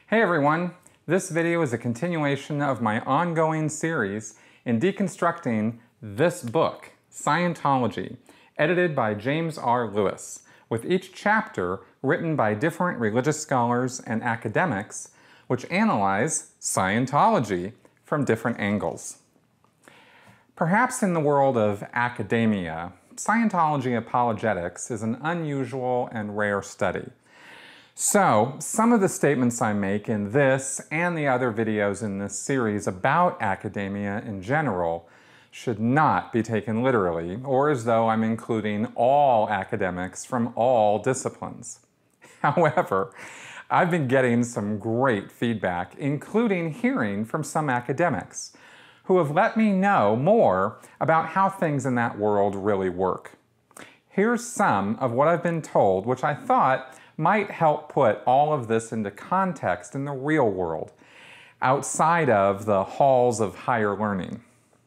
Hey everyone! This video is a continuation of my ongoing series in deconstructing this book, Scientology, edited by James R. Lewis, with each chapter written by different religious scholars and academics which analyze Scientology from different angles. Perhaps in the world of academia, Scientology apologetics is an unusual and rare study. So, some of the statements I make in this and the other videos in this series about academia in general should not be taken literally, or as though I'm including all academics from all disciplines. However, I've been getting some great feedback, including hearing from some academics, who have let me know more about how things in that world really work. Here's some of what I've been told, which I thought might help put all of this into context in the real world, outside of the halls of higher learning.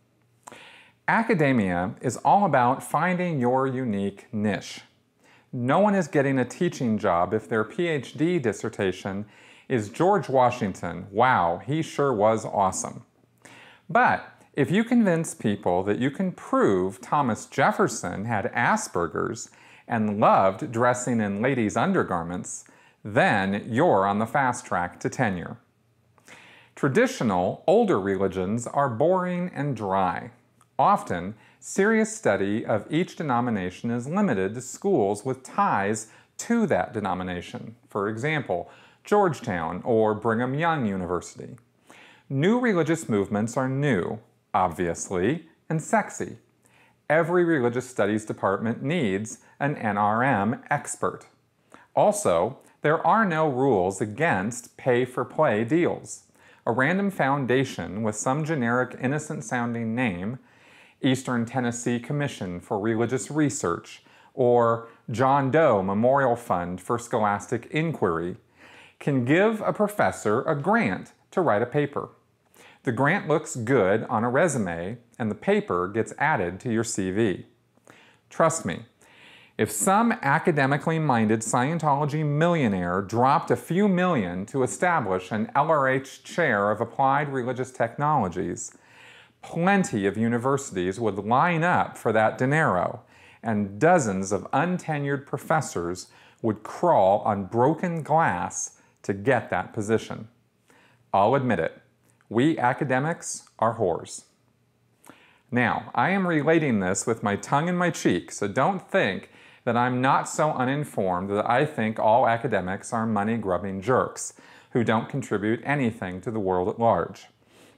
Academia is all about finding your unique niche. No one is getting a teaching job if their PhD dissertation is George Washington. Wow, he sure was awesome. But if you convince people that you can prove Thomas Jefferson had Asperger's and loved dressing in ladies' undergarments, then you're on the fast track to tenure. Traditional, older religions are boring and dry. Often, serious study of each denomination is limited to schools with ties to that denomination. For example, Georgetown or Brigham Young University. New religious movements are new, obviously, and sexy. Every religious studies department needs an NRM expert. Also, there are no rules against pay-for-play deals. A random foundation with some generic innocent-sounding name, Eastern Tennessee Commission for Religious Research, or John Doe Memorial Fund for Scholastic Inquiry, can give a professor a grant to write a paper. The grant looks good on a resume, and the paper gets added to your CV. Trust me, if some academically minded Scientology millionaire dropped a few million to establish an LRH chair of applied religious technologies, plenty of universities would line up for that dinero, and dozens of untenured professors would crawl on broken glass to get that position. I'll admit it. We academics are whores. Now, I am relating this with my tongue in my cheek, so don't think that I'm not so uninformed that I think all academics are money-grubbing jerks who don't contribute anything to the world at large.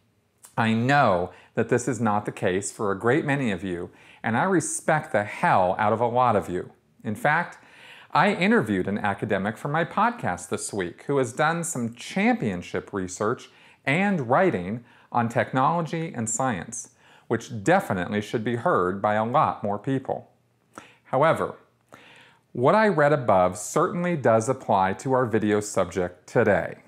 I know that this is not the case for a great many of you, and I respect the hell out of a lot of you. In fact, I interviewed an academic for my podcast this week who has done some championship research and writing on technology and science, which definitely should be heard by a lot more people. However, what I read above certainly does apply to our video subject today.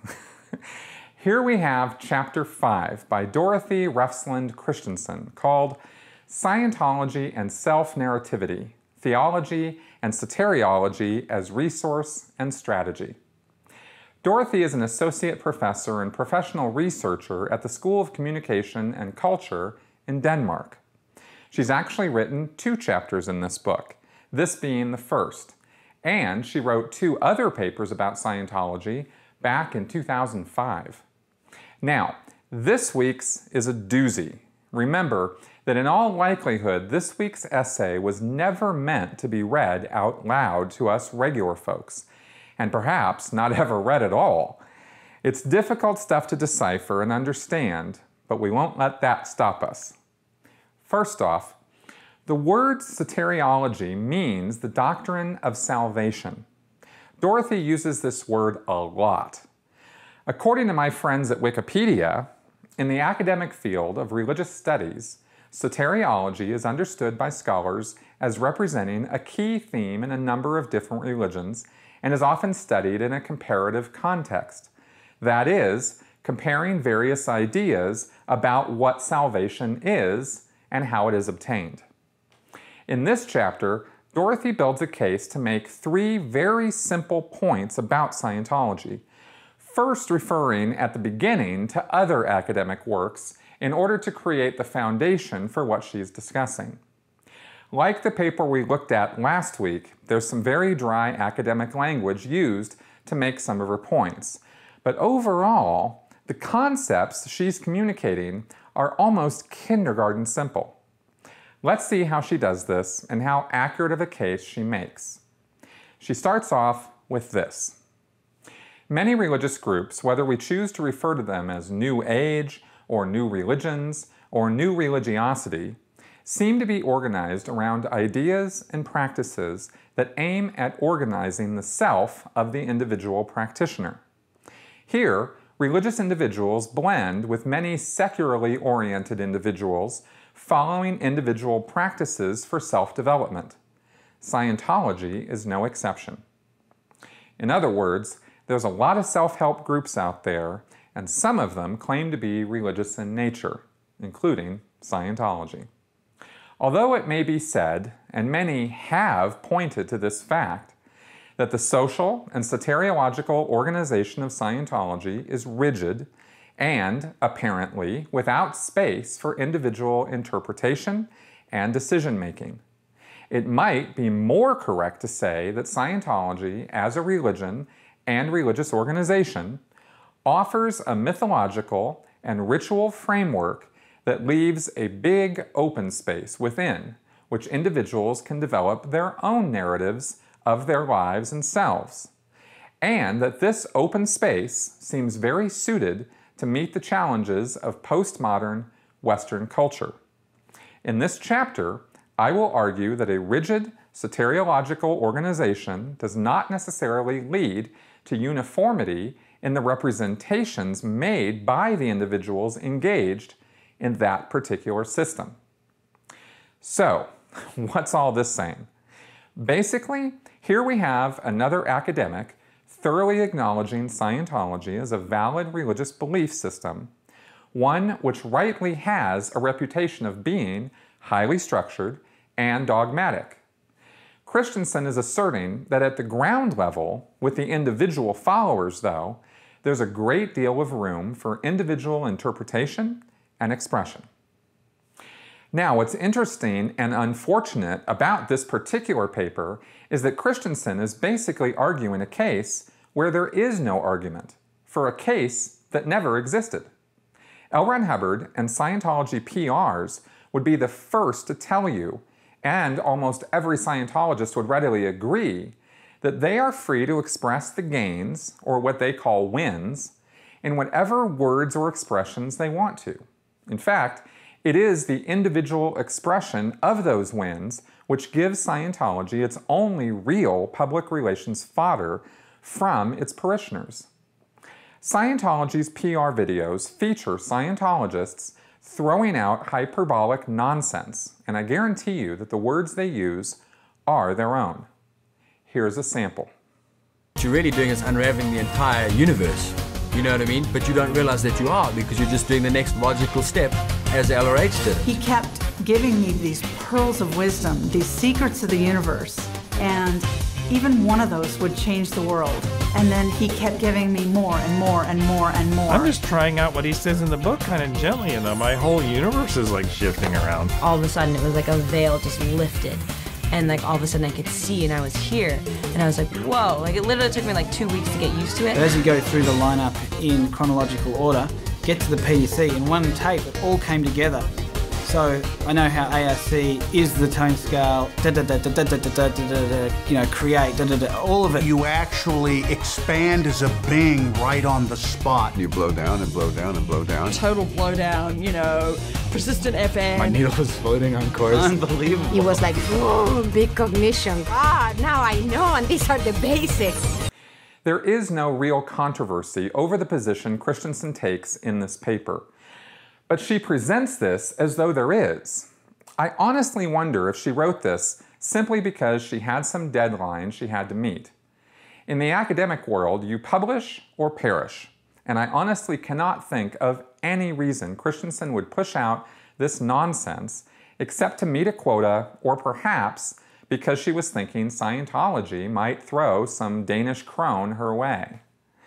Here we have Chapter 5 by Dorthe Christensen called Scientology and Self-Narrativity, Theology and Soteriology as Resource and Strategy. Dorthe is an associate professor and professional researcher at the School of Communication and Culture in Denmark. She's actually written 2 chapters in this book, this being the first, and she wrote 2 other papers about Scientology back in 2005. Now, this week's is a doozy. Remember that in all likelihood, this week's essay was never meant to be read out loud to us regular folks, and perhaps not ever read at all. It's difficult stuff to decipher and understand, but we won't let that stop us. First off, the word soteriology means the doctrine of salvation. Dorothy uses this word a lot. According to my friends at Wikipedia, in the academic field of religious studies, soteriology is understood by scholars as representing a key theme in a number of different religions and is often studied in a comparative context. That is, comparing various ideas about what salvation is and how it is obtained. In this chapter, Dorothy builds a case to make 3 very simple points about Scientology. first referring at the beginning to other academic works in order to create the foundation for what she's discussing. Like the paper we looked at last week, there's some very dry academic language used to make some of her points. But overall, the concepts she's communicating are almost kindergarten simple. Let's see how she does this and how accurate of a case she makes. She starts off with this. Many religious groups, whether we choose to refer to them as New Age, or New Religions, or New Religiosity, seem to be organized around ideas and practices that aim at organizing the self of the individual practitioner. Here, religious individuals blend with many secularly oriented individuals following individual practices for self-development. Scientology is no exception. In other words, there's a lot of self-help groups out there, and some of them claim to be religious in nature, including Scientology. Although it may be said, and many have pointed to this fact, that the social and soteriological organization of Scientology is rigid and, apparently, without space for individual interpretation and decision-making. It might be more correct to say that Scientology, as a religion and religious organization, offers a mythological and ritual framework that leaves a big open space within which individuals can develop their own narratives of their lives and selves, and that this open space seems very suited to meet the challenges of postmodern Western culture. In this chapter, I will argue that a rigid soteriological organization does not necessarily lead to uniformity in the representations made by the individuals engaged in that particular system. So, what's all this saying? Basically, here we have another academic thoroughly acknowledging Scientology as a valid religious belief system, one which rightly has a reputation of being highly structured and dogmatic. Christensen is asserting that at the ground level, with the individual followers though, there's a great deal of room for individual interpretation and expression. Now, what's interesting and unfortunate about this particular paper is that Christensen is basically arguing a case where there is no argument, for a case that never existed. L. Ron Hubbard and Scientology PRs would be the first to tell you, and almost every Scientologist would readily agree, that they are free to express the gains, or what they call wins, in whatever words or expressions they want to. In fact, it is the individual expression of those wins which gives Scientology its only real public relations fodder from its parishioners. Scientology's PR videos feature Scientologists throwing out hyperbolic nonsense, and I guarantee you that the words they use are their own. Here's a sample. What you're really doing is unraveling the entire universe, you know what I mean? But you don't realize that you are, because you're just doing the next logical step as LRH did. He kept giving me these pearls of wisdom, these secrets of the universe, and even one of those would change the world. And then he kept giving me more and more and more and more. I'm just trying out what he says in the book kind of gently, and my whole universe is like shifting around. All of a sudden it was like a veil just lifted. And like all of a sudden I could see and I was here. And I was like, whoa, like it literally took me like 2 weeks to get used to it. As you go through the lineup in chronological order, get to the PDC, in one tape it all came together. So I know how ARC is the tone scale, create, all of it. You actually expand as a being right on the spot. You blow down and blow down and blow down. Total blowdown, persistent FM. My needle was floating on course. Unbelievable. It was like, whoa, big cognition. Ah, now I know, and these are the basics. There is no real controversy over the position Christensen takes in this paper. But she presents this as though there is. I honestly wonder if she wrote this simply because she had some deadline she had to meet. In the academic world, you publish or perish, and I honestly cannot think of any reason Christensen would push out this nonsense except to meet a quota, or perhaps because she was thinking Scientology might throw some Danish krone her way.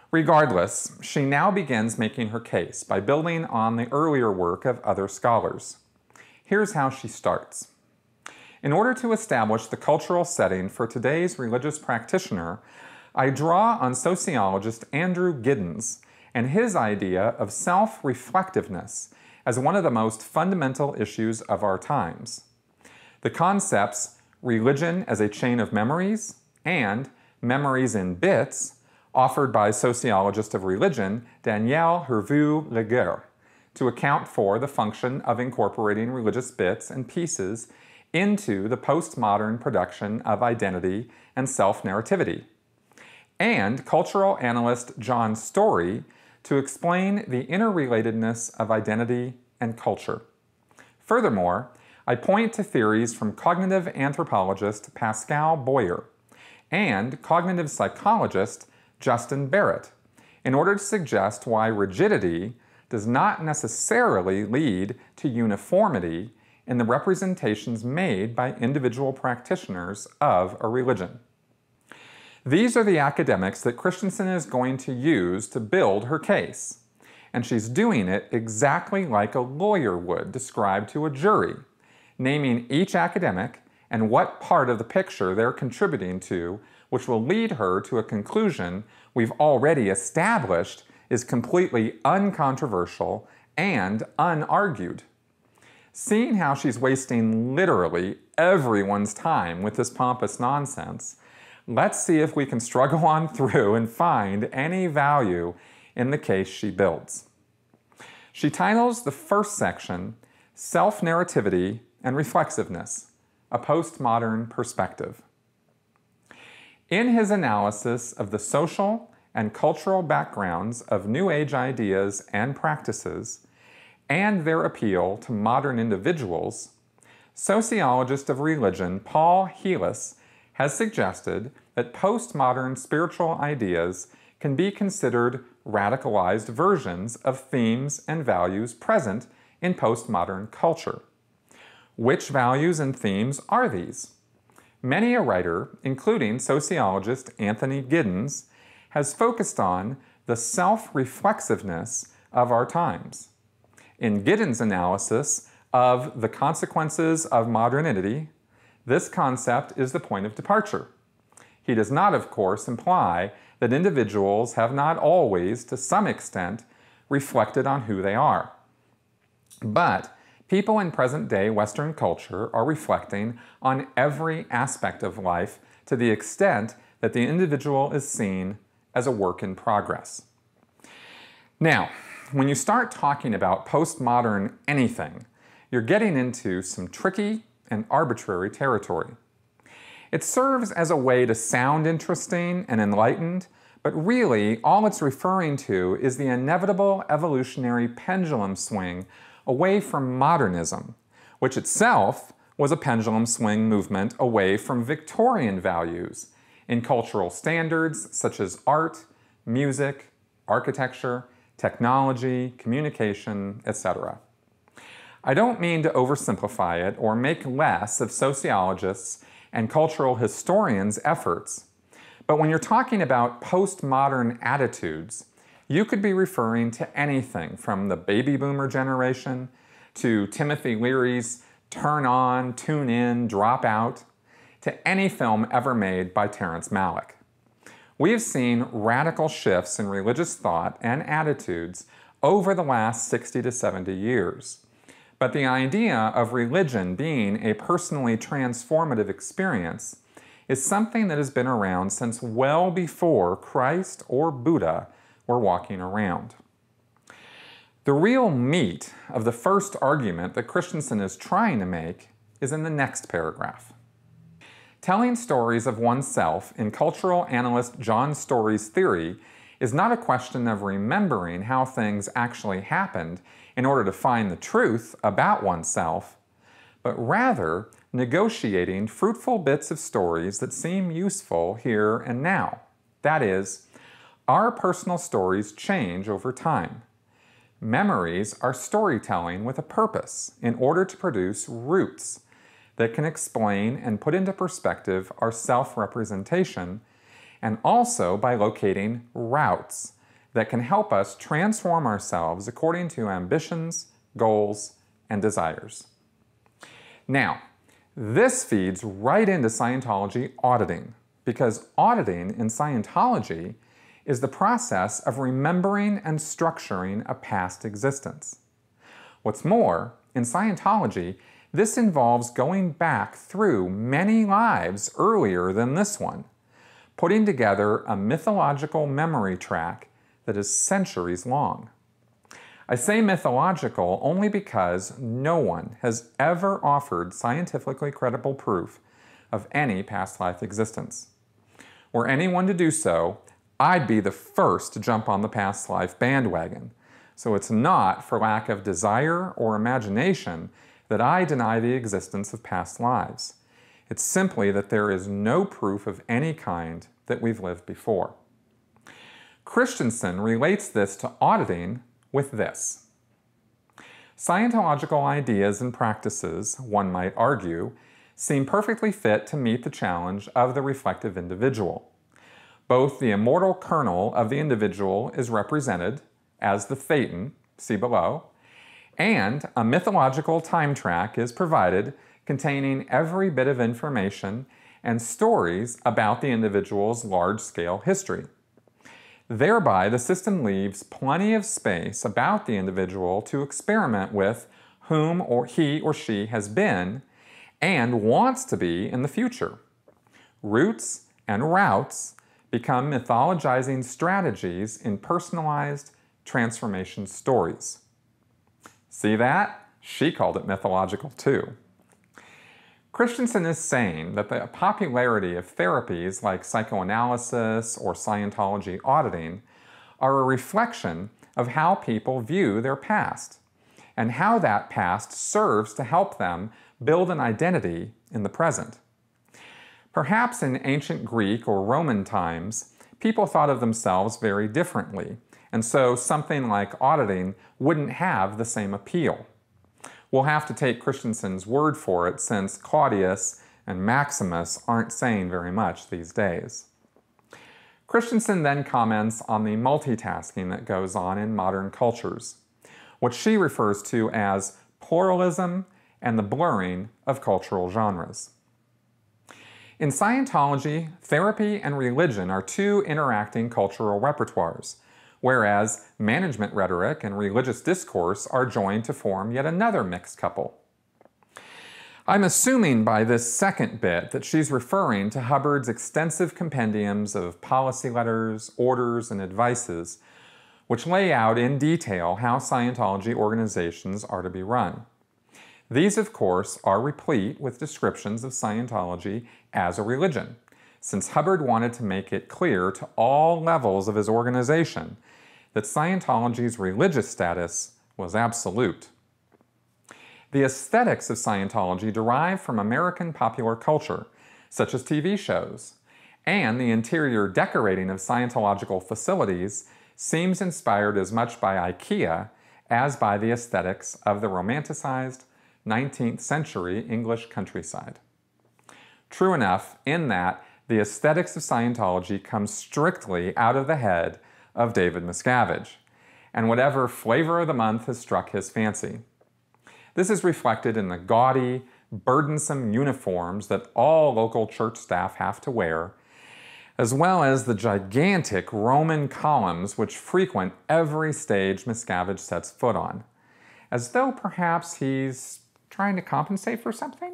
Regardless, she now begins making her case by building on the earlier work of other scholars. Here's how she starts. In order to establish the cultural setting for today's religious practitioner, I draw on sociologist Andrew Giddens and his idea of self-reflectiveness as one of the most fundamental issues of our times. The concepts religion as a chain of memories and memories in bits offered by sociologist of religion Danielle Hervieux-Laguerre to account for the function of incorporating religious bits and pieces into the postmodern production of identity and self-narrativity, and cultural analyst John Story to explain the interrelatedness of identity and culture. Furthermore, I point to theories from cognitive anthropologist Pascal Boyer and cognitive psychologist Justin Barrett in order to suggest why rigidity does not necessarily lead to uniformity in the representations made by individual practitioners of a religion. These are the academics that Christensen is going to use to build her case, and she's doing it exactly like a lawyer would describe to a jury, naming each academic and what part of the picture they're contributing to, which will lead her to a conclusion we've already established is completely uncontroversial and unargued. Seeing how she's wasting literally everyone's time with this pompous nonsense, let's see if we can struggle on through and find any value in the case she builds. She titles the first section, Self-Narrativity and Reflexiveness, a Postmodern Perspective. In his analysis of the social and cultural backgrounds of New Age ideas and practices, and their appeal to modern individuals, sociologist of religion Paul Heelis has suggested that postmodern spiritual ideas can be considered radicalized versions of themes and values present in postmodern culture. Which values and themes are these? Many a writer, including sociologist Anthony Giddens, has focused on the self-reflexiveness of our times. In Giddens' analysis of the consequences of modernity, this concept is the point of departure. He does not, of course, imply that individuals have not always, to some extent, reflected on who they are. But people in present-day Western culture are reflecting on every aspect of life to the extent that the individual is seen as a work in progress. Now, when you start talking about postmodern anything, you're getting into some tricky and arbitrary territory. It serves as a way to sound interesting and enlightened, but really all it's referring to is the inevitable evolutionary pendulum swing away from modernism, which itself was a pendulum swing movement away from Victorian values in cultural standards such as art, music, architecture, technology, communication, etc. I don't mean to oversimplify it or make less of sociologists and cultural historians' efforts, but when you're talking about postmodern attitudes, you could be referring to anything from the baby boomer generation to Timothy Leary's turn on, tune in, drop out, to any film ever made by Terrence Malick. We have seen radical shifts in religious thought and attitudes over the last 60 to 70 years. But the idea of religion being a personally transformative experience is something that has been around since well before Christ or Buddha were walking around. The real meat of the first argument that Christensen is trying to make is in the next paragraph. Telling stories of oneself in cultural analyst John Story's theory is not a question of remembering how things actually happened in order to find the truth about oneself, but rather negotiating fruitful bits of stories that seem useful here and now. That is, our personal stories change over time. Memories are storytelling with a purpose in order to produce roots that can explain and put into perspective our self-representation, and also by locating routes that can help us transform ourselves according to ambitions, goals, and desires. Now, this feeds right into Scientology auditing, because auditing in Scientology is the process of remembering and structuring a past existence. What's more, in Scientology, this involves going back through many lives earlier than this one, putting together a mythological memory track that is centuries long. I say mythological only because no one has ever offered scientifically credible proof of any past life existence. Were anyone to do so, I'd be the first to jump on the past life bandwagon. So it's not for lack of desire or imagination that I deny the existence of past lives. It's simply that there is no proof of any kind that we've lived before. Christensen relates this to auditing with this. Scientological ideas and practices, one might argue, seem perfectly fit to meet the challenge of the reflective individual. Both the immortal kernel of the individual is represented as the thetan, see below, and a mythological time track is provided containing every bit of information and stories about the individual's large-scale history. Thereby, the system leaves plenty of space about the individual to experiment with whom he or she has been and wants to be in the future. Roots and routes become mythologizing strategies in personalized transformation stories. See that? She called it mythological too. Christensen is saying that the popularity of therapies like psychoanalysis or Scientology auditing are a reflection of how people view their past and how that past serves to help them build an identity in the present. Perhaps in ancient Greek or Roman times, people thought of themselves very differently, and so something like auditing wouldn't have the same appeal. We'll have to take Christensen's word for it, since Claudius and Maximus aren't saying very much these days. Christensen then comments on the multitasking that goes on in modern cultures, what she refers to as pluralism and the blurring of cultural genres. In Scientology, therapy and religion are two interacting cultural repertoires, whereas management rhetoric and religious discourse are joined to form yet another mixed couple. I'm assuming by this second bit that she's referring to Hubbard's extensive compendiums of policy letters, orders, and advices, which lay out in detail how Scientology organizations are to be run. These, of course, are replete with descriptions of Scientology as a religion, since Hubbard wanted to make it clear to all levels of his organization that Scientology's religious status was absolute. The aesthetics of Scientology derive from American popular culture, such as TV shows, and the interior decorating of Scientological facilities seems inspired as much by IKEA as by the aesthetics of the romanticized 19th century English countryside. True enough in that the aesthetics of Scientology come strictly out of the head of David Miscavige, and whatever flavor of the month has struck his fancy. This is reflected in the gaudy, burdensome uniforms that all local church staff have to wear, as well as the gigantic Roman columns which frequent every stage Miscavige sets foot on, as though perhaps he's trying to compensate for something?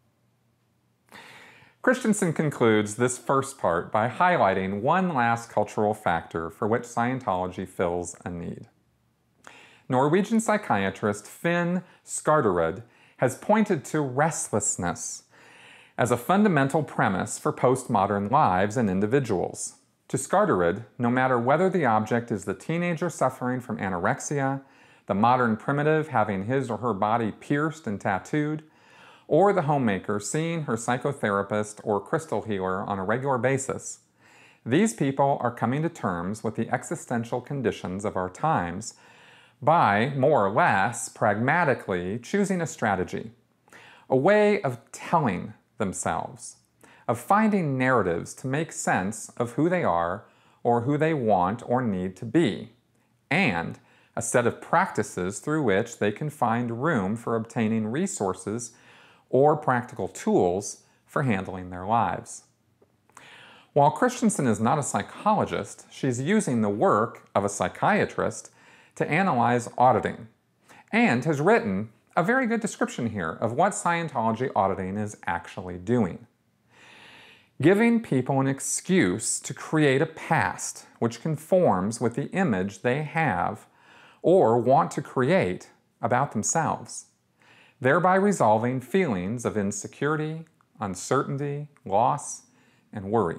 Christensen concludes this first part by highlighting one last cultural factor for which Scientology fills a need. Norwegian psychiatrist Finn Skarderud has pointed to restlessness as a fundamental premise for postmodern lives and individuals. To Skarderud, no matter whether the object is the teenager suffering from anorexia, the modern primitive having his or her body pierced and tattooed, or the homemaker seeing her psychotherapist or crystal healer on a regular basis, these people are coming to terms with the existential conditions of our times by, more or less, pragmatically choosing a strategy, a way of telling themselves, of finding narratives to make sense of who they are, or who they want or need to be, and a set of practices through which they can find room for obtaining resources or practical tools for handling their lives. While Christensen is not a psychologist, she's using the work of a psychiatrist to analyze auditing, and has written a very good description here of what Scientology auditing is actually doing. Giving people an excuse to create a past which conforms with the image they have or want to create about themselves, thereby resolving feelings of insecurity, uncertainty, loss, and worry.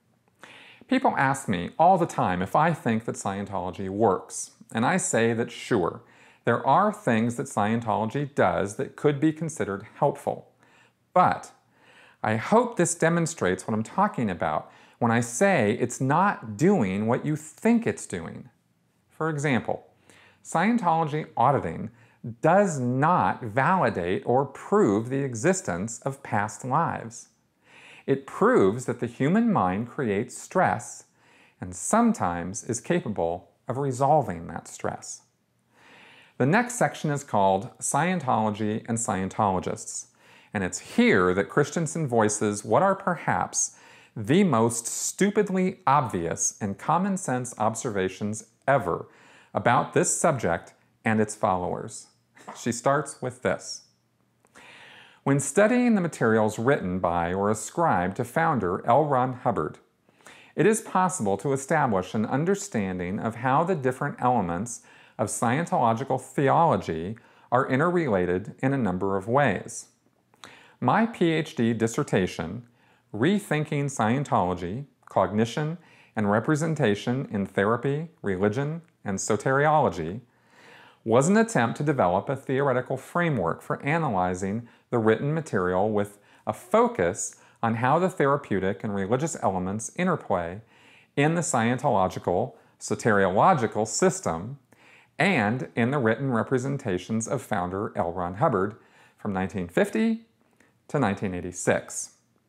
People ask me all the time if I think that Scientology works, and I say that sure, there are things that Scientology does that could be considered helpful. But I hope this demonstrates what I'm talking about when I say it's not doing what you think it's doing. For example, Scientology auditing does not validate or prove the existence of past lives. It proves that the human mind creates stress and sometimes is capable of resolving that stress. The next section is called Scientology and Scientologists, and it's here that Christensen voices what are perhaps the most stupidly obvious and common sense observations ever about this subject and its followers. She starts with this. When studying the materials written by or ascribed to founder L. Ron Hubbard, it is possible to establish an understanding of how the different elements of Scientological theology are interrelated in a number of ways. My PhD dissertation, Rethinking Scientology, Cognition and Representation in Therapy, Religion, and Soteriology, was an attempt to develop a theoretical framework for analyzing the written material with a focus on how the therapeutic and religious elements interplay in the Scientological, soteriological system and in the written representations of founder L. Ron Hubbard from 1950 to 1986.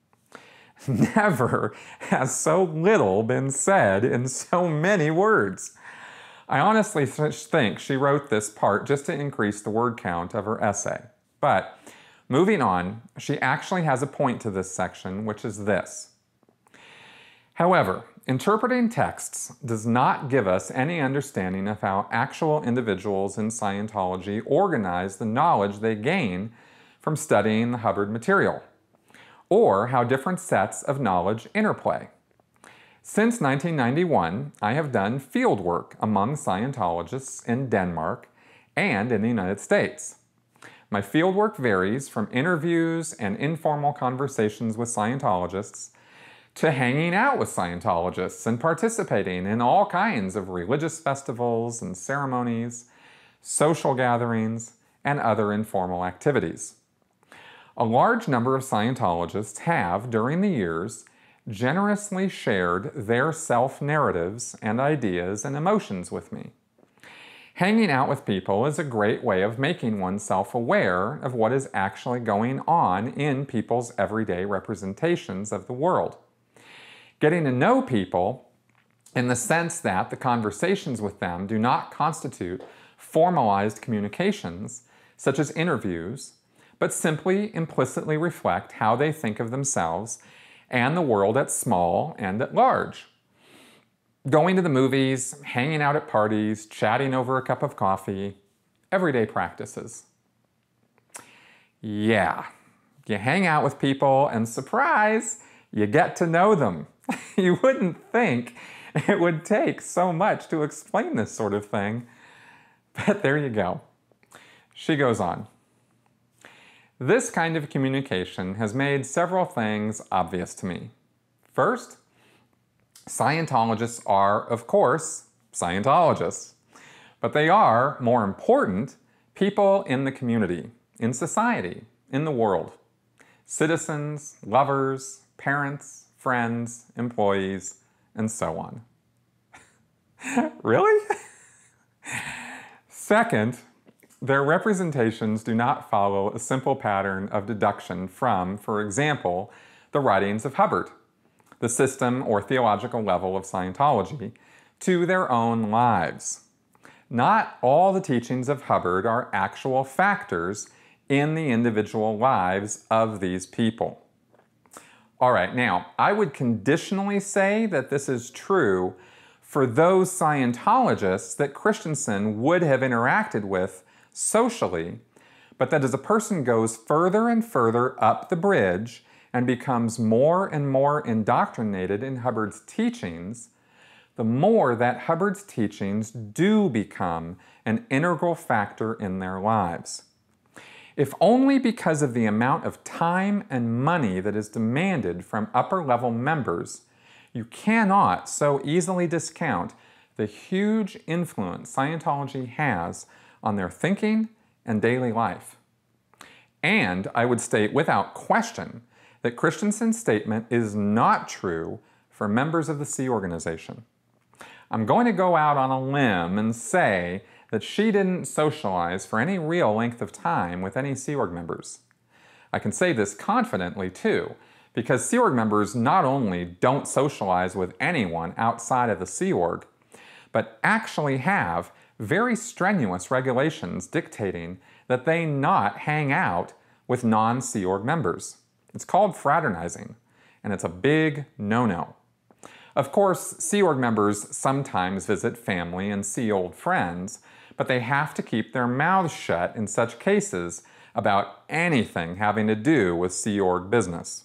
Never has so little been said in so many words. I honestly think she wrote this part just to increase the word count of her essay. But moving on, she actually has a point to this section, which is this. However, interpreting texts does not give us any understanding of how actual individuals in Scientology organize the knowledge they gain from studying the Hubbard material, or how different sets of knowledge interplay. Since 1991, I have done field work among Scientologists in Denmark and in the United States. My fieldwork varies from interviews and informal conversations with Scientologists to hanging out with Scientologists and participating in all kinds of religious festivals and ceremonies, social gatherings, and other informal activities. A large number of Scientologists have, during the years, generously shared their self-narratives and ideas and emotions with me. Hanging out with people is a great way of making oneself aware of what is actually going on in people's everyday representations of the world. Getting to know people in the sense that the conversations with them do not constitute formalized communications, such as interviews, but simply implicitly reflect how they think of themselves and the world at small and at large. Going to the movies, hanging out at parties, chatting over a cup of coffee, everyday practices. Yeah, you hang out with people and surprise, you get to know them. You wouldn't think it would take so much to explain this sort of thing, but there you go. She goes on. This kind of communication has made several things obvious to me. First, Scientologists are, of course, Scientologists, but they are, more important, people in the community, in society, in the world. Citizens, lovers, parents, friends, employees, and so on. Really? Second, their representations do not follow a simple pattern of deduction from, for example, the writings of Hubbard. the system or theological level of Scientology, to their own lives. Not all the teachings of Hubbard are actual factors in the individual lives of these people. All right, now, I would conditionally say that this is true for those Scientologists that Christensen would have interacted with socially, but that as a person goes further and further up the bridge and becomes more and more indoctrinated in Hubbard's teachings, the more that Hubbard's teachings do become an integral factor in their lives. If only because of the amount of time and money that is demanded from upper-level members, you cannot so easily discount the huge influence Scientology has on their thinking and daily life. And I would state without question that Christensen's statement is not true for members of the Sea Organization. I'm going to go out on a limb and say that she didn't socialize for any real length of time with any Sea Org members. I can say this confidently too, because Sea Org members not only don't socialize with anyone outside of the Sea Org, but actually have very strenuous regulations dictating that they not hang out with non-Sea Org members. It's called fraternizing, and it's a big no-no. Of course, Sea Org members sometimes visit family and see old friends, but they have to keep their mouths shut in such cases about anything having to do with Sea Org business.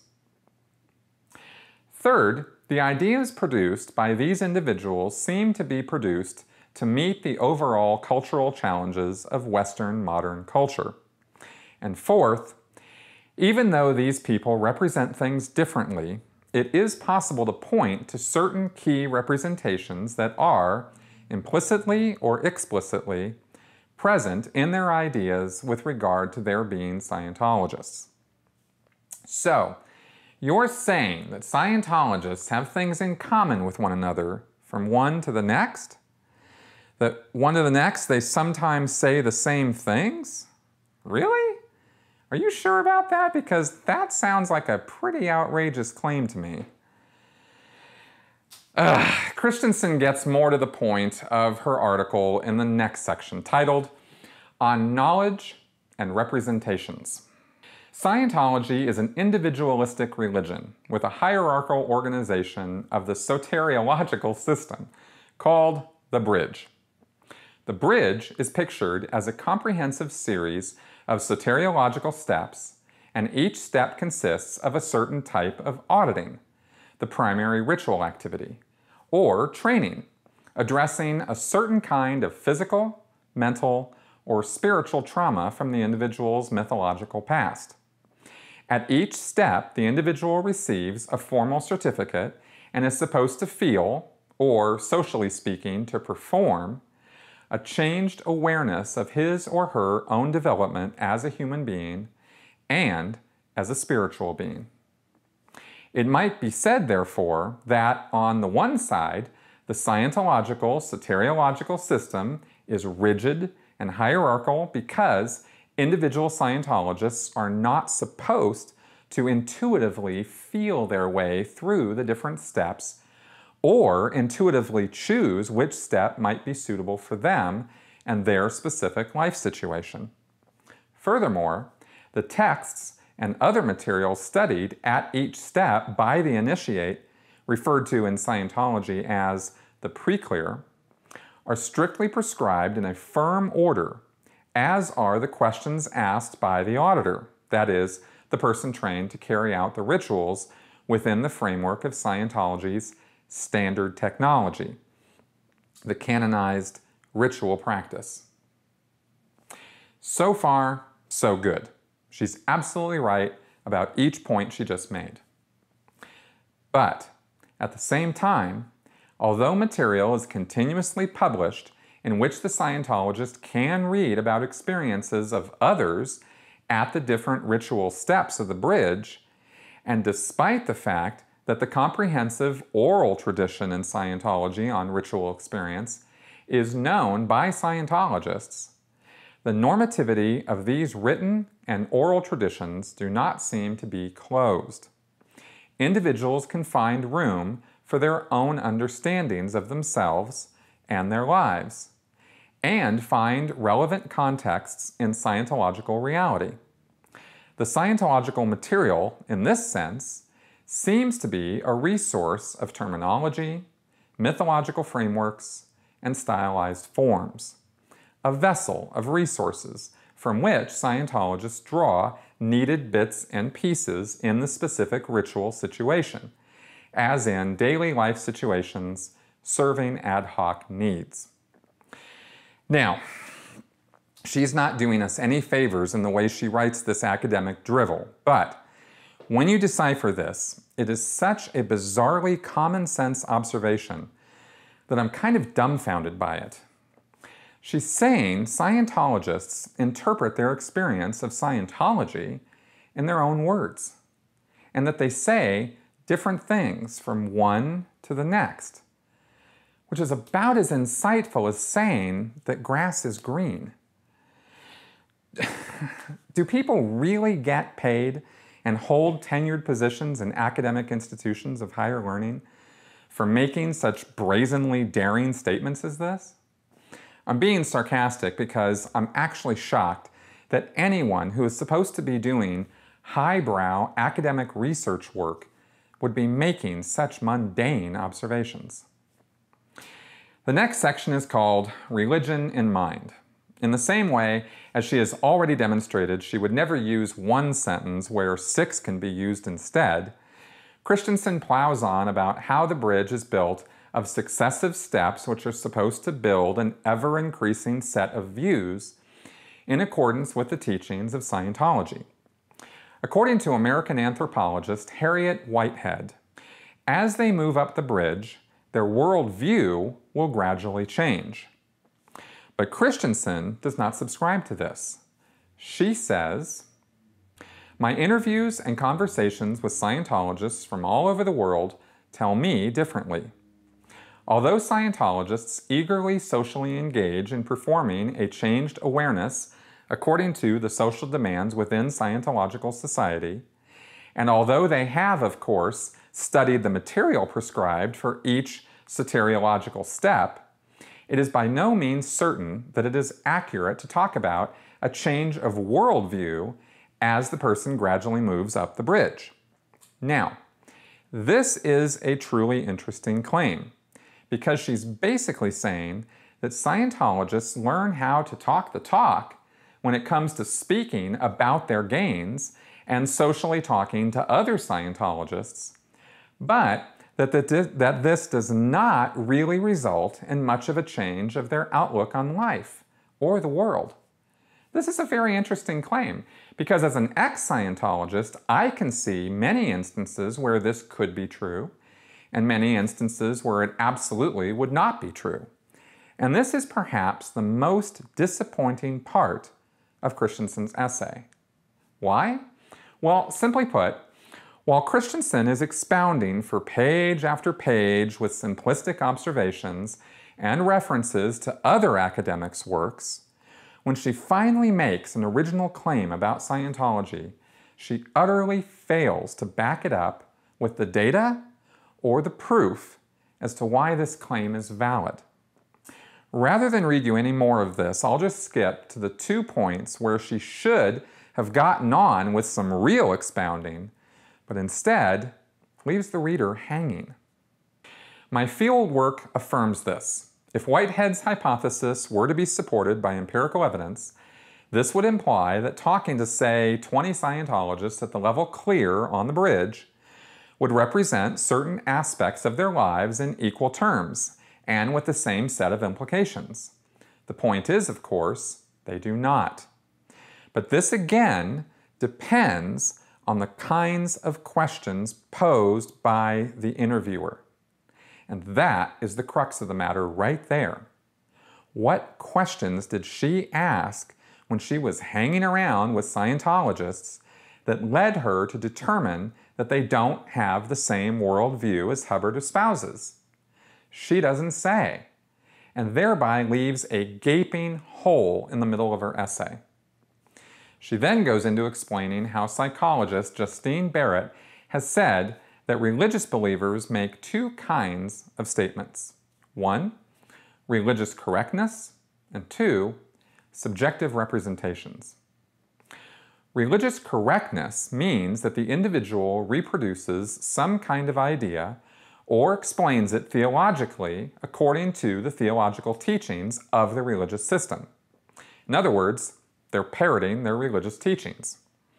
Third, the ideas produced by these individuals seem to be produced to meet the overall cultural challenges of Western modern culture. And fourth, even though these people represent things differently, it is possible to point to certain key representations that are, implicitly or explicitly, present in their ideas with regard to their being Scientologists. So, you're saying that Scientologists have things in common with one another from one to the next? That one to the next they sometimes say the same things? Really? Are you sure about that? Because that sounds like a pretty outrageous claim to me. Christensen gets more to the point of her article in the next section, titled On Knowledge and Representations. Scientology is an individualistic religion with a hierarchical organization of the soteriological system called the Bridge. The Bridge is pictured as a comprehensive series of soteriological steps, and each step consists of a certain type of auditing, the primary ritual activity, or training, addressing a certain kind of physical, mental, or spiritual trauma from the individual's mythological past. At each step, the individual receives a formal certificate and is supposed to feel, or socially speaking, to perform, a changed awareness of his or her own development as a human being and as a spiritual being. It might be said, therefore, that on the one side, the Scientological soteriological system is rigid and hierarchical because individual Scientologists are not supposed to intuitively feel their way through the different steps or intuitively choose which step might be suitable for them and their specific life situation. Furthermore, the texts and other materials studied at each step by the initiate, referred to in Scientology as the preclear, are strictly prescribed in a firm order, as are the questions asked by the auditor, that is, the person trained to carry out the rituals within the framework of Scientology's standard technology, the canonized ritual practice. So far, so good. She's absolutely right about each point she just made. But at the same time, although material is continuously published in which the Scientologist can read about experiences of others at the different ritual steps of the bridge, and despite the fact that the comprehensive oral tradition in Scientology on ritual experience is known by Scientologists, the normativity of these written and oral traditions do not seem to be closed. individuals can find room for their own understandings of themselves and their lives, and find relevant contexts in Scientological reality. The Scientological material, in this sense, seems to be a resource of terminology, mythological frameworks, and stylized forms, a vessel of resources from which Scientologists draw needed bits and pieces in the specific ritual situation, as in daily life situations serving ad hoc needs. Now, she's not doing us any favors in the way she writes this academic drivel, but when you decipher this, it is such a bizarrely common sense observation that I'm kind of dumbfounded by it. She's saying Scientologists interpret their experience of Scientology in their own words, and that they say different things from one to the next, which is about as insightful as saying that grass is green. Do people really get paid and hold tenured positions in academic institutions of higher learning for making such brazenly daring statements as this? I'm being sarcastic because I'm actually shocked that anyone who is supposed to be doing highbrow academic research work would be making such mundane observations. The next section is called Religion in Mind. In the same way as she has already demonstrated she would never use one sentence where 6 can be used instead, Christensen plows on about how the bridge is built of successive steps which are supposed to build an ever-increasing set of views in accordance with the teachings of Scientology. According to American anthropologist Harriet Whitehead, as they move up the bridge, their worldview will gradually change. But Christensen does not subscribe to this. She says, "My interviews and conversations with Scientologists from all over the world tell me differently. Although Scientologists eagerly socially engage in performing a changed awareness according to the social demands within Scientological society, and although they have, of course, studied the material prescribed for each soteriological step, it is by no means certain that it is accurate to talk about a change of worldview as the person gradually moves up the bridge." Now, this is a truly interesting claim, because she's basically saying that Scientologists learn how to talk the talk when it comes to speaking about their gains and socially talking to other Scientologists, but that this does not really result in much of a change of their outlook on life or the world. This is a very interesting claim, because as an ex-Scientologist, I can see many instances where this could be true, and many instances where it absolutely would not be true. And this is perhaps the most disappointing part of Christensen's essay. Why? Well, simply put, while Christensen is expounding for page after page with simplistic observations and references to other academics' works, when she finally makes an original claim about Scientology, she utterly fails to back it up with the data or the proof as to why this claim is valid. Rather than read you any more of this, I'll just skip to the 2 points where she should have gotten on with some real expounding, but instead leaves the reader hanging. My field work affirms this. If Whitehead's hypothesis were to be supported by empirical evidence, this would imply that talking to, say, 20 Scientologists at the level clear on the bridge would represent certain aspects of their lives in equal terms and with the same set of implications. The point is, of course, they do not. But this again depends on the kinds of questions posed by the interviewer. And that is the crux of the matter right there. What questions did she ask when she was hanging around with Scientologists that led her to determine that they don't have the same worldview as Hubbard espouses? She doesn't say, and thereby leaves a gaping hole in the middle of her essay. She then goes into explaining how psychologist Justine Barrett has said that religious believers make two kinds of statements. One, religious correctness, and two, subjective representations. Religious correctness means that the individual reproduces some kind of idea or explains it theologically according to the theological teachings of the religious system. In other words, they're parroting their religious teachings.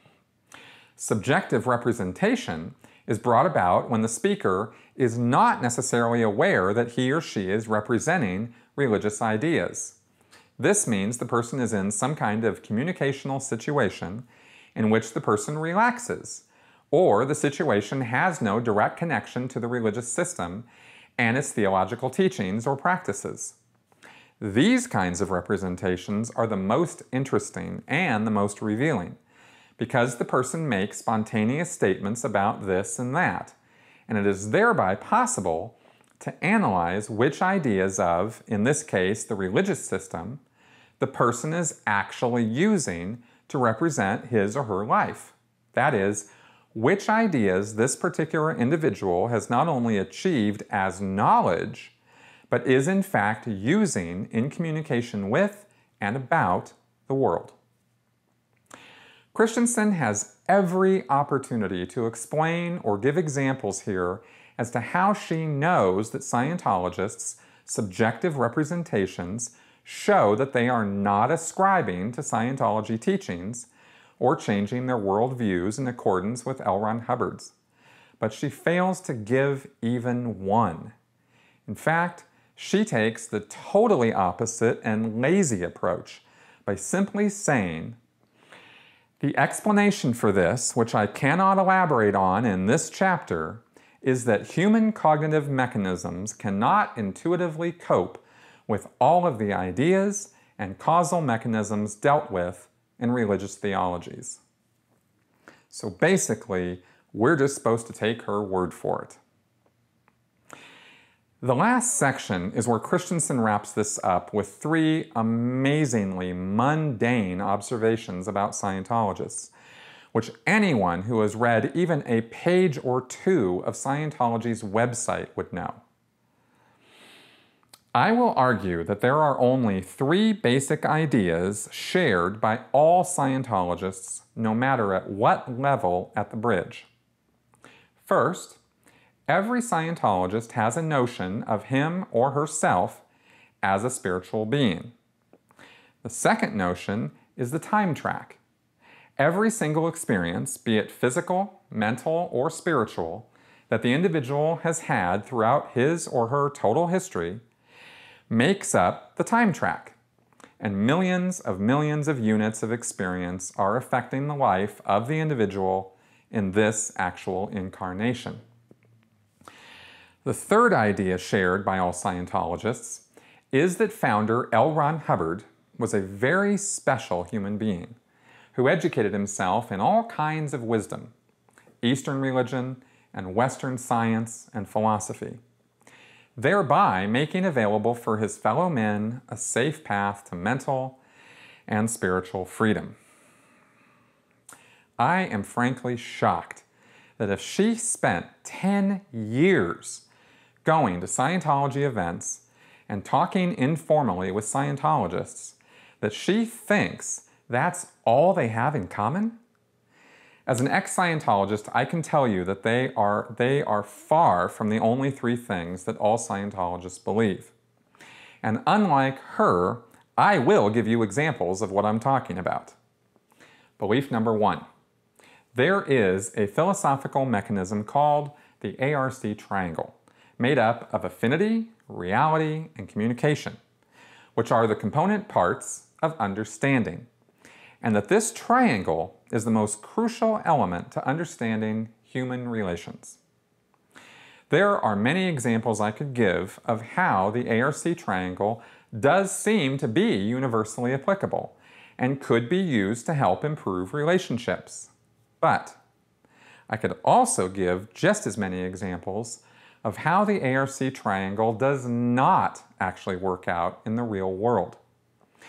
Subjective representation is brought about when the speaker is not necessarily aware that he or she is representing religious ideas. This means the person is in some kind of communicational situation in which the person relaxes, or the situation has no direct connection to the religious system and its theological teachings or practices. These kinds of representations are the most interesting and the most revealing, because the person makes spontaneous statements about this and that, and it is thereby possible to analyze which ideas of, in this case, the religious system, the person is actually using to represent his or her life. That is, which ideas this particular individual has not only achieved as knowledge, but is in fact using in communication with and about the world. Christensen has every opportunity to explain or give examples here as to how she knows that Scientologists' subjective representations show that they are not ascribing to Scientology teachings or changing their worldviews in accordance with L. Ron Hubbard's. But she fails to give even one. In fact, she takes the totally opposite and lazy approach by simply saying, "The explanation for this, which I cannot elaborate on in this chapter, is that human cognitive mechanisms cannot intuitively cope with all of the ideas and causal mechanisms dealt with in religious theologies." So basically, we're just supposed to take her word for it. The last section is where Christensen wraps this up with three amazingly mundane observations about Scientologists, which anyone who has read even a page or two of Scientology's website would know. I will argue that there are only three basic ideas shared by all Scientologists, no matter at what level at the bridge. First, every Scientologist has a notion of him or herself as a spiritual being. The second notion is the time track. Every single experience, be it physical, mental, or spiritual, that the individual has had throughout his or her total history makes up the time track, and millions of units of experience are affecting the life of the individual in this actual incarnation. The third idea shared by all Scientologists is that founder L. Ron Hubbard was a very special human being who educated himself in all kinds of wisdom, Eastern religion and Western science and philosophy, thereby making available for his fellow men a safe path to mental and spiritual freedom. I am frankly shocked that if she spent 10 years going to Scientology events and talking informally with Scientologists, that she thinks that's all they have in common? As an ex-Scientologist, I can tell you that they are far from the only three things that all Scientologists believe. And unlike her, I will give you examples of what I'm talking about. Belief number one. There is a philosophical mechanism called the ARC triangle, made up of affinity, reality, and communication, which are the component parts of understanding, and that this triangle is the most crucial element to understanding human relations. There are many examples I could give of how the ARC triangle does seem to be universally applicable and could be used to help improve relationships. But I could also give just as many examples of how the ARC triangle does not actually work out in the real world.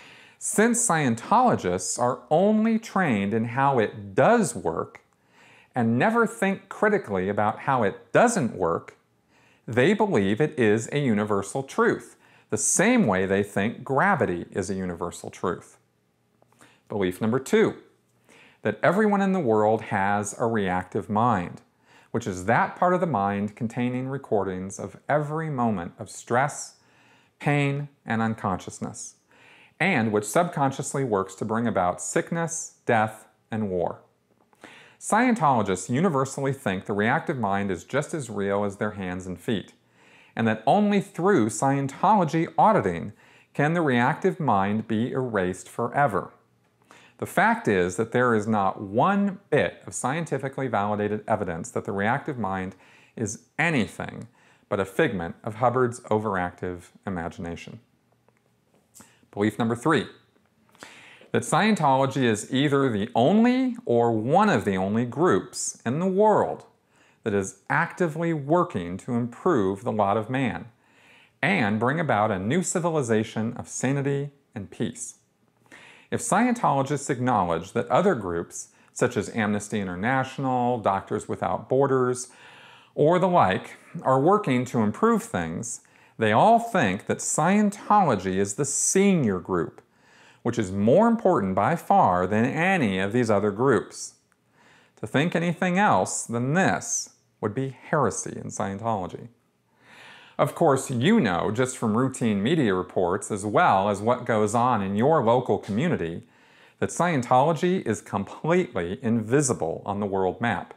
Since Scientologists are only trained in how it does work, and never think critically about how it doesn't work, they believe it is a universal truth, the same way they think gravity is a universal truth. Belief number 2, that everyone in the world has a reactive mind, which is that part of the mind containing recordings of every moment of stress, pain, and unconsciousness, and which subconsciously works to bring about sickness, death, and war. Scientologists universally think the reactive mind is just as real as their hands and feet, and that only through Scientology auditing can the reactive mind be erased forever. The fact is that there is not one bit of scientifically validated evidence that the reactive mind is anything but a figment of Hubbard's overactive imagination. Belief number 3, that Scientology is either the only or one of the only groups in the world that is actively working to improve the lot of man and bring about a new civilization of sanity and peace. If Scientologists acknowledge that other groups, such as Amnesty International, Doctors Without Borders, or the like, are working to improve things, they all think that Scientology is the senior group, which is more important by far than any of these other groups. To think anything else than this would be heresy in Scientology. Of course, you know just from routine media reports as well as what goes on in your local community that Scientology is completely invisible on the world map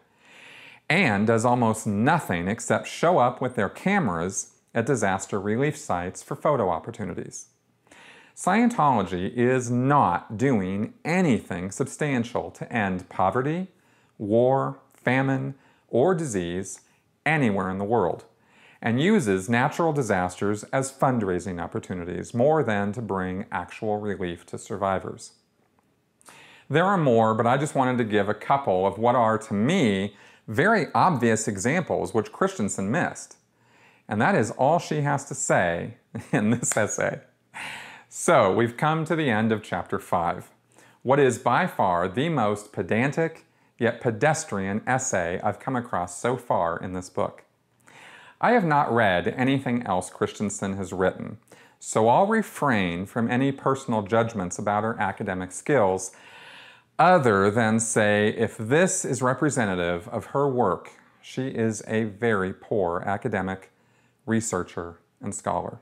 and does almost nothing except show up with their cameras at disaster relief sites for photo opportunities. Scientology is not doing anything substantial to end poverty, war, famine, or disease anywhere in the world, and uses natural disasters as fundraising opportunities more than to bring actual relief to survivors. There are more, but I just wanted to give a couple of what are, to me, very obvious examples which Christensen missed. And that is all she has to say in this essay. So, we've come to the end of Chapter 5, what is by far the most pedantic yet pedestrian essay I've come across so far in this book. I have not read anything else Christensen has written, so I'll refrain from any personal judgments about her academic skills, other than say if this is representative of her work, she is a very poor academic, researcher, and scholar.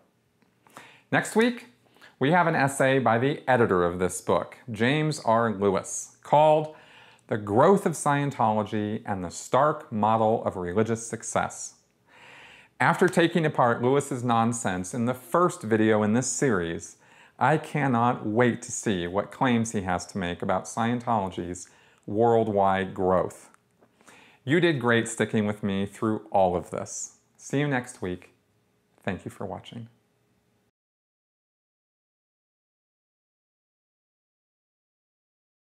Next week, we have an essay by the editor of this book, James R. Lewis, called The Growth of Scientology and the Stark Model of Religious Success. After taking apart Lewis's nonsense in the first video in this series, I cannot wait to see what claims he has to make about Scientology's worldwide growth. You did great sticking with me through all of this. See you next week. Thank you for watching.